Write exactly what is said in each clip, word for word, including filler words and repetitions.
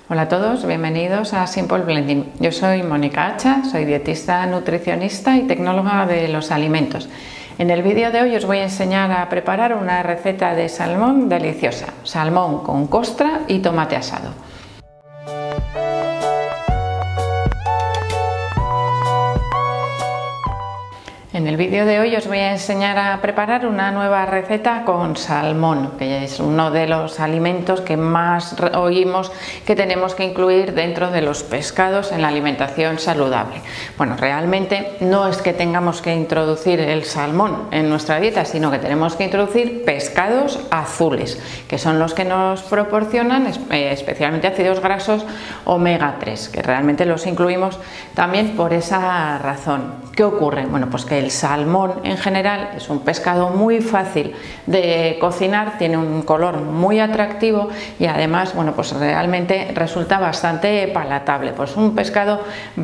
Hola a todos, bienvenidos a Simple Blending. Yo soy Mónica Hacha, soy dietista, nutricionista y tecnóloga de los alimentos. En el vídeo de hoy os voy a enseñar a preparar una receta de salmón deliciosa, salmón con costra y tomate asado. En el vídeo de hoy os voy a enseñar a preparar una nueva receta con salmón, que es uno de los alimentos que más oímos que tenemos que incluir dentro de los pescados en la alimentación saludable. Bueno, realmente no es que tengamos que introducir el salmón en nuestra dieta, sino que tenemos que introducir pescados azules, que son los que nos proporcionan especialmente ácidos grasos omega tres, que realmente los incluimos también por esa razón. ¿Qué ocurre? Bueno, pues que el salmón en general es un pescado muy fácil de cocinar, tiene un color muy atractivo y además, bueno, pues realmente resulta bastante palatable. Pues un pescado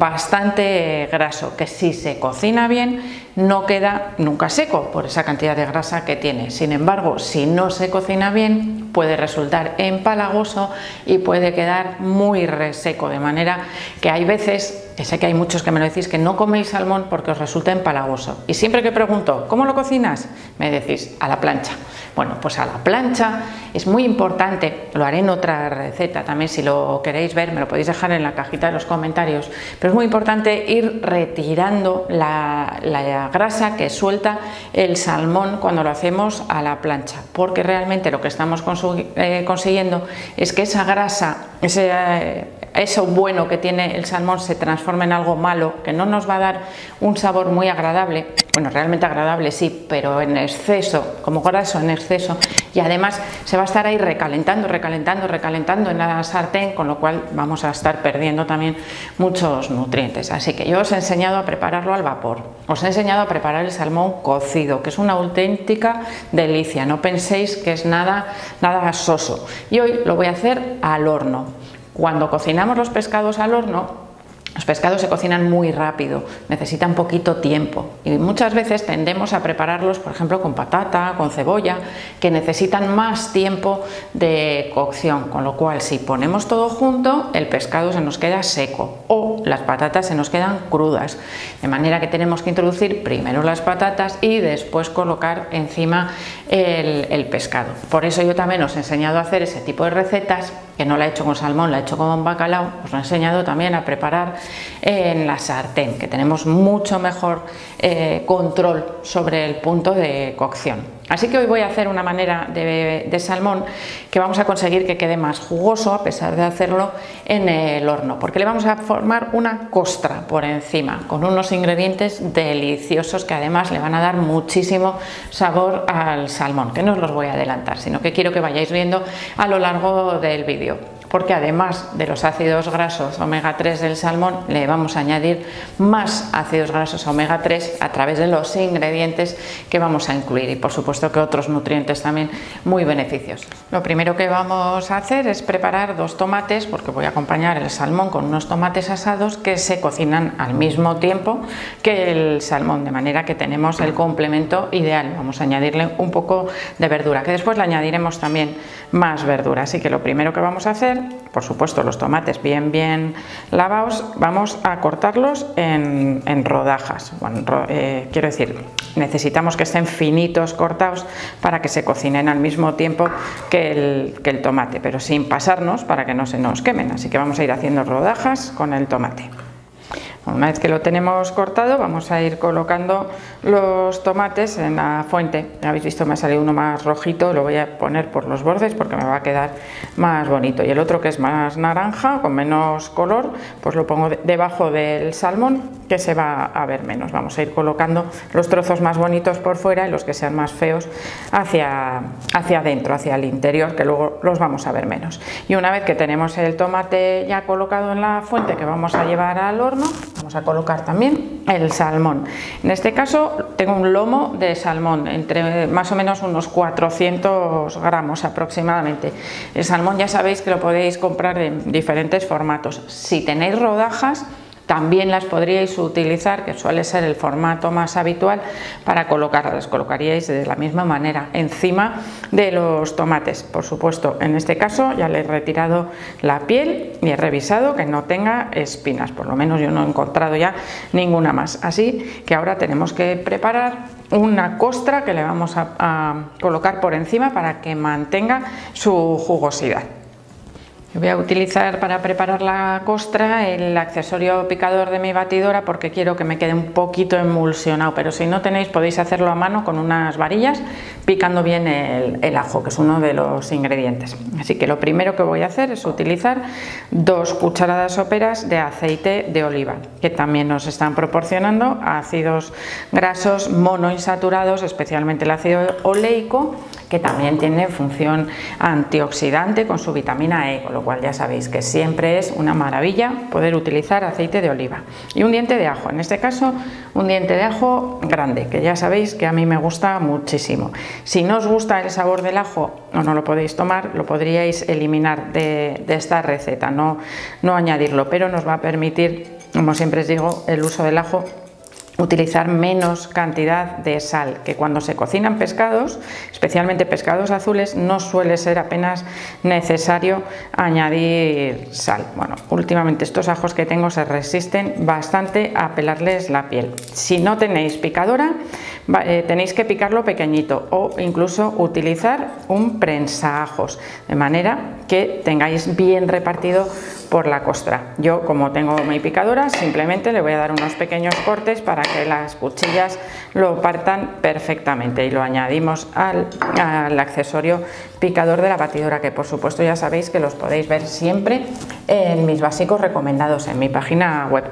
bastante graso que si se cocina bien no queda nunca seco por esa cantidad de grasa que tiene. Sin embargo, si no se cocina bien puede resultar empalagoso y puede quedar muy reseco, de manera que hay veces, que sé que hay muchos que me lo decís, que no coméis salmón porque os resulta empalagoso. Y siempre que pregunto, ¿cómo lo cocinas? Me decís, a la plancha. Bueno, pues a la plancha es muy importante, lo haré en otra receta también, si lo queréis ver me lo podéis dejar en la cajita de los comentarios, pero es muy importante ir retirando la, la grasa que suelta el salmón cuando lo hacemos a la plancha, porque realmente lo que estamos eh, consiguiendo es que esa grasa, ese... Eh, eso bueno que tiene el salmón se transforma en algo malo, que no nos va a dar un sabor muy agradable. Bueno, realmente agradable sí, pero en exceso, como graso en exceso, y además se va a estar ahí recalentando, recalentando, recalentando en la sartén, con lo cual vamos a estar perdiendo también muchos nutrientes. Así que yo os he enseñado a prepararlo al vapor, os he enseñado a preparar el salmón cocido, que es una auténtica delicia, no penséis que es nada, nada soso. Y hoy lo voy a hacer al horno. Cuando cocinamos los pescados al horno, los pescados se cocinan muy rápido, necesitan poquito tiempo y muchas veces tendemos a prepararlos, por ejemplo, con patata, con cebolla, que necesitan más tiempo de cocción, con lo cual si ponemos todo junto, el pescado se nos queda seco o las patatas se nos quedan crudas, de manera que tenemos que introducir primero las patatas y después colocar encima el, el pescado. Por eso yo también os he enseñado a hacer ese tipo de recetas, que no la he hecho con salmón, la he hecho con bacalao, os lo he enseñado también a preparar en la sartén, que tenemos mucho mejor eh, control sobre el punto de cocción. Así que hoy voy a hacer una manera de, de salmón que vamos a conseguir que quede más jugoso a pesar de hacerlo en el horno, porque le vamos a formar una costra por encima con unos ingredientes deliciosos que además le van a dar muchísimo sabor al salmón, que no os los voy a adelantar, sino que quiero que vayáis viendo a lo largo del vídeo, porque además de los ácidos grasos omega tres del salmón le vamos a añadir más ácidos grasos omega tres a través de los ingredientes que vamos a incluir y por supuesto que otros nutrientes también muy beneficiosos. Lo primero que vamos a hacer es preparar dos tomates, porque voy a acompañar el salmón con unos tomates asados que se cocinan al mismo tiempo que el salmón, de manera que tenemos el complemento ideal. Vamos a añadirle un poco de verdura, que después le añadiremos también más verdura. Así que lo primero que vamos a hacer, por supuesto los tomates bien bien lavados, vamos a cortarlos en, en rodajas. Bueno, eh, quiero decir, necesitamos que estén finitos cortados para que se cocinen al mismo tiempo que el, que el tomate, pero sin pasarnos para que no se nos quemen. Así que vamos a ir haciendo rodajas con el tomate. Una vez que lo tenemos cortado, vamos a ir colocando los tomates en la fuente. Habéis visto, me ha salido uno más rojito, lo voy a poner por los bordes porque me va a quedar más bonito. Y el otro, que es más naranja, con menos color, pues lo pongo debajo del salmón, que se va a ver menos. Vamos a ir colocando los trozos más bonitos por fuera y los que sean más feos hacia, hacia adentro, hacia el interior, que luego los vamos a ver menos. Y una vez que tenemos el tomate ya colocado en la fuente que vamos a llevar al horno, vamos a colocar también el salmón. En este caso tengo un lomo de salmón, entre más o menos unos cuatrocientos gramos aproximadamente. El salmón ya sabéis que lo podéis comprar en diferentes formatos. Si tenéis rodajas, también las podríais utilizar, que suele ser el formato más habitual, para colocarlas. Las colocaríais de la misma manera encima de los tomates. Por supuesto, en este caso ya le he retirado la piel y he revisado que no tenga espinas, por lo menos yo no he encontrado ya ninguna más. Así que ahora tenemos que preparar una costra que le vamos a, a colocar por encima para que mantenga su jugosidad. Voy a utilizar para preparar la costra el accesorio picador de mi batidora porque quiero que me quede un poquito emulsionado, pero si no tenéis podéis hacerlo a mano con unas varillas picando bien el, el ajo, que es uno de los ingredientes. Así que lo primero que voy a hacer es utilizar dos cucharadas soperas de aceite de oliva, que también nos están proporcionando ácidos grasos monoinsaturados, especialmente el ácido oleico, que también tiene función antioxidante con su vitamina E, con lo cual ya sabéis que siempre es una maravilla poder utilizar aceite de oliva. Y un diente de ajo, en este caso un diente de ajo grande, que ya sabéis que a mí me gusta muchísimo. Si no os gusta el sabor del ajo o no lo podéis tomar, lo podríais eliminar de, de esta receta, no, no añadirlo, pero nos va a permitir, como siempre os digo, el uso del ajo, utilizar menos cantidad de sal, que cuando se cocinan pescados, especialmente pescados azules, no suele ser apenas necesario añadir sal. Bueno, últimamente estos ajos que tengo se resisten bastante a pelarles la piel. Si no tenéis picadora, eh, tenéis que picarlo pequeñito o incluso utilizar un prensaajos, de manera que tengáis bien repartido por la costra. Yo, como tengo mi picadora, simplemente le voy a dar unos pequeños cortes para que las cuchillas lo partan perfectamente y lo añadimos al, al accesorio picador de la batidora, que por supuesto ya sabéis que los podéis ver siempre en mis básicos recomendados en mi página web.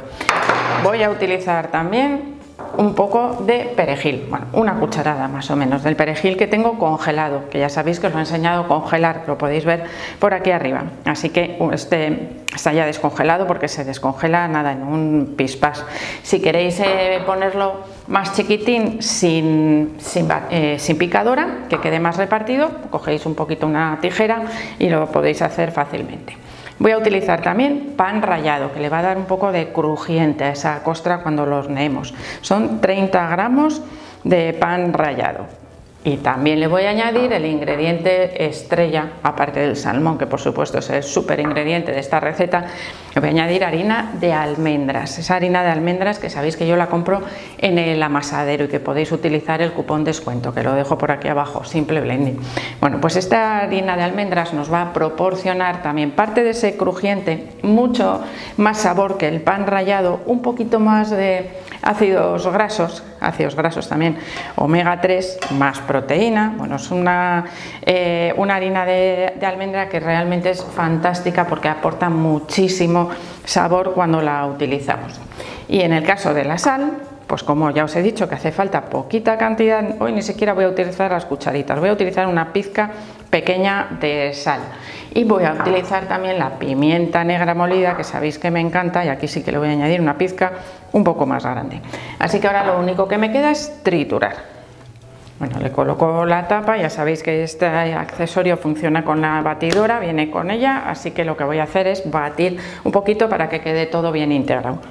Voy a utilizar también un poco de perejil, bueno, una cucharada más o menos del perejil que tengo congelado, que ya sabéis que os lo he enseñado a congelar, lo podéis ver por aquí arriba, así que este está ya descongelado porque se descongela nada en un pispás. Si queréis eh, ponerlo más chiquitín sin, sin, eh, sin picadora, que quede más repartido, cogéis un poquito una tijera y lo podéis hacer fácilmente. Voy a utilizar también pan rallado, que le va a dar un poco de crujiente a esa costra cuando lo horneemos. Son treinta gramos de pan rallado. Y también le voy a añadir el ingrediente estrella, aparte del salmón, que por supuesto es el súper ingrediente de esta receta. Le voy a añadir harina de almendras, esa harina de almendras que sabéis que yo la compro en el amasadero y que podéis utilizar el cupón descuento, que lo dejo por aquí abajo, Simple Blending. Bueno, pues esta harina de almendras nos va a proporcionar también parte de ese crujiente, mucho más sabor que el pan rallado, un poquito más de ácidos grasos, ácidos grasos también, omega tres, más proteína. Bueno, es una, eh, una harina de, de almendra que realmente es fantástica porque aporta muchísimo sabor cuando la utilizamos. Y en el caso de la sal, pues como ya os he dicho que hace falta poquita cantidad, hoy ni siquiera voy a utilizar las cucharitas, voy a utilizar una pizca pequeña de sal. Y voy a utilizar también la pimienta negra molida, que sabéis que me encanta, y aquí sí que le voy a añadir una pizca un poco más grande. Así que ahora lo único que me queda es triturar. Bueno, le coloco la tapa, ya sabéis que este accesorio funciona con la batidora, viene con ella, así que lo que voy a hacer es batir un poquito para que quede todo bien integrado.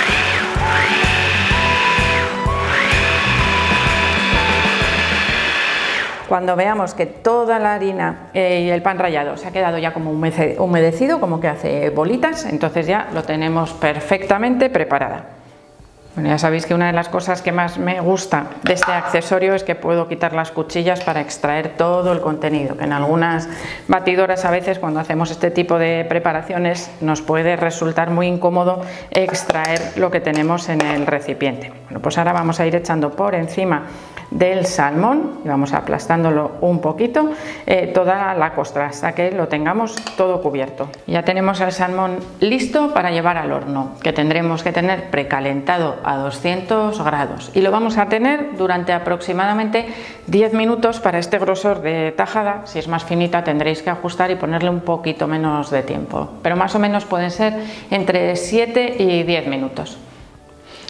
Cuando veamos que toda la harina eh, y el pan rallado se ha quedado ya como humedecido, como que hace bolitas, entonces ya lo tenemos perfectamente preparada. Bueno, ya sabéis que una de las cosas que más me gusta de este accesorio es que puedo quitar las cuchillas para extraer todo el contenido, que en algunas batidoras a veces cuando hacemos este tipo de preparaciones nos puede resultar muy incómodo extraer lo que tenemos en el recipiente. Bueno, pues ahora vamos a ir echando por encima del salmón y vamos aplastándolo un poquito eh, toda la costra hasta que lo tengamos todo cubierto. Ya tenemos el salmón listo para llevar al horno, que tendremos que tener precalentado a doscientos grados y lo vamos a tener durante aproximadamente diez minutos para este grosor de tajada. Si es más finita tendréis que ajustar y ponerle un poquito menos de tiempo, pero más o menos pueden ser entre siete y diez minutos.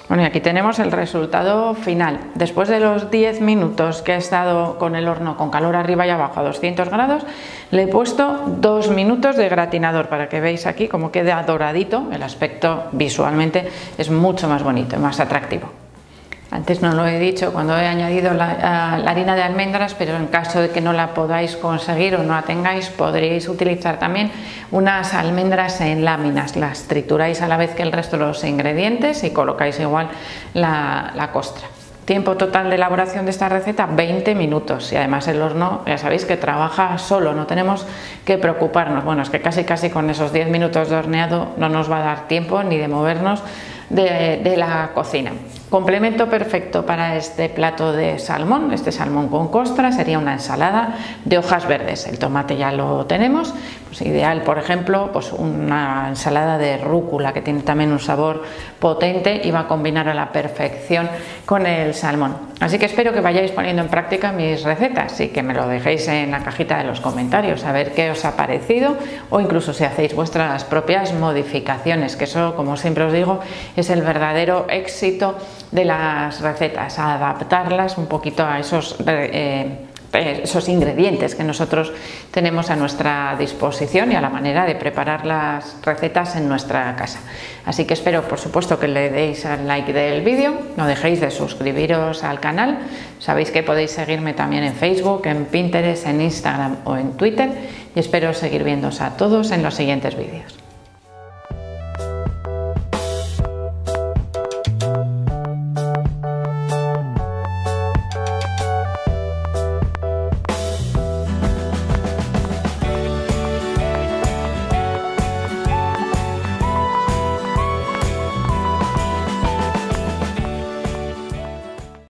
Bueno, y aquí tenemos el resultado final. Después de los diez minutos que he estado con el horno con calor arriba y abajo a doscientos grados, le he puesto dos minutos de gratinador para que veáis aquí cómo queda doradito. El aspecto visualmente es mucho más bonito y más atractivo. Antes no lo he dicho cuando he añadido la, la harina de almendras, pero en caso de que no la podáis conseguir o no la tengáis, podríais utilizar también unas almendras en láminas. Las trituráis a la vez que el resto de los ingredientes y colocáis igual la, la costra. Tiempo total de elaboración de esta receta, veinte minutos, y además el horno ya sabéis que trabaja solo, no tenemos que preocuparnos. Bueno, es que casi casi con esos diez minutos de horneado no nos va a dar tiempo ni de movernos de, de la cocina. Complemento perfecto para este plato de salmón, este salmón con costra, sería una ensalada de hojas verdes. El tomate ya lo tenemos, pues ideal, por ejemplo, pues una ensalada de rúcula que tiene también un sabor potente y va a combinar a la perfección con el salmón. Así que espero que vayáis poniendo en práctica mis recetas y que me lo dejéis en la cajita de los comentarios a ver qué os ha parecido, o incluso si hacéis vuestras propias modificaciones, que eso, como siempre os digo, es el verdadero éxito de las recetas, adaptarlas un poquito a esos, eh, esos ingredientes que nosotros tenemos a nuestra disposición y a la manera de preparar las recetas en nuestra casa. Así que espero, por supuesto, que le deis al like del vídeo, no dejéis de suscribiros al canal. Sabéis que podéis seguirme también en Facebook, en Pinterest, en Instagram o en Twitter, y espero seguir viéndoos a todos en los siguientes vídeos.